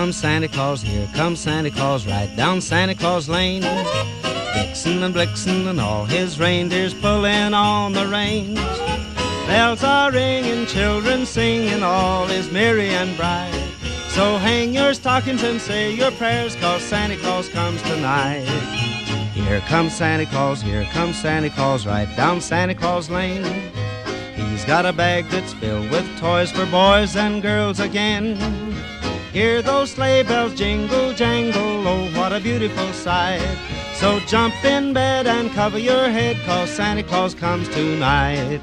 comes Santa Claus, here comes Santa Claus, right down Santa Claus Lane. Vixen and Blixen and all his reindeers pulling on the reins. Bells are ringing, children singing, all is merry and bright. So hang your stockings and say your prayers, 'cause Santa Claus comes tonight. Here comes Santa Claus, here comes Santa Claus, right down Santa Claus Lane. He's got a bag that's filled with toys for boys and girls again. Hear those sleigh bells jingle, jangle, oh, what a beautiful sight. So jump in bed and cover your head, 'cause Santa Claus comes tonight.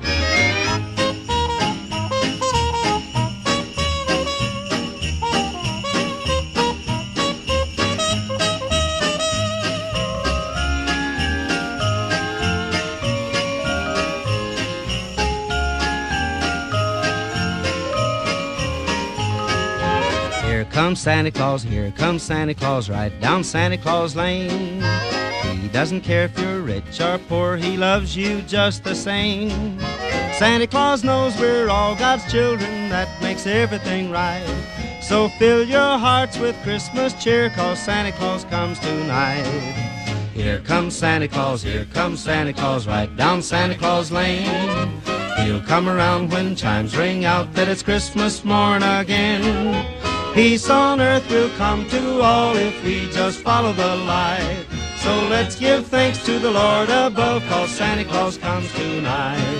Here comes Santa Claus, here comes Santa Claus, right down Santa Claus Lane. He doesn't care if you're rich or poor, he loves you just the same. Santa Claus knows we're all God's children, that makes everything right. So fill your hearts with Christmas cheer, 'cause Santa Claus comes tonight. Here comes Santa Claus, here comes Santa Claus, right down Santa Claus Lane. He'll come around when chimes ring out that it's Christmas morn again. Peace on earth will come to all if we just follow the light. So let's give thanks to the Lord above, 'cause Santa Claus comes tonight.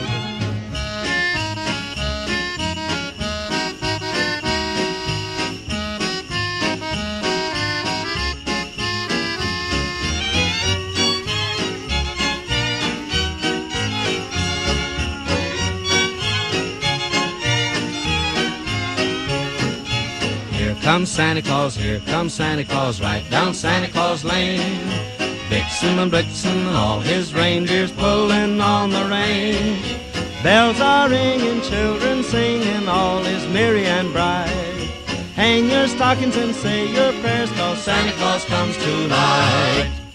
Here comes Santa Claus, here comes Santa Claus, right down Santa Claus Lane. Vixen and Blixen and all his reindeers pulling on the reins. Bells are ringing, children singing, all is merry and bright. Hang your stockings and say your prayers, 'cause Santa Claus comes tonight.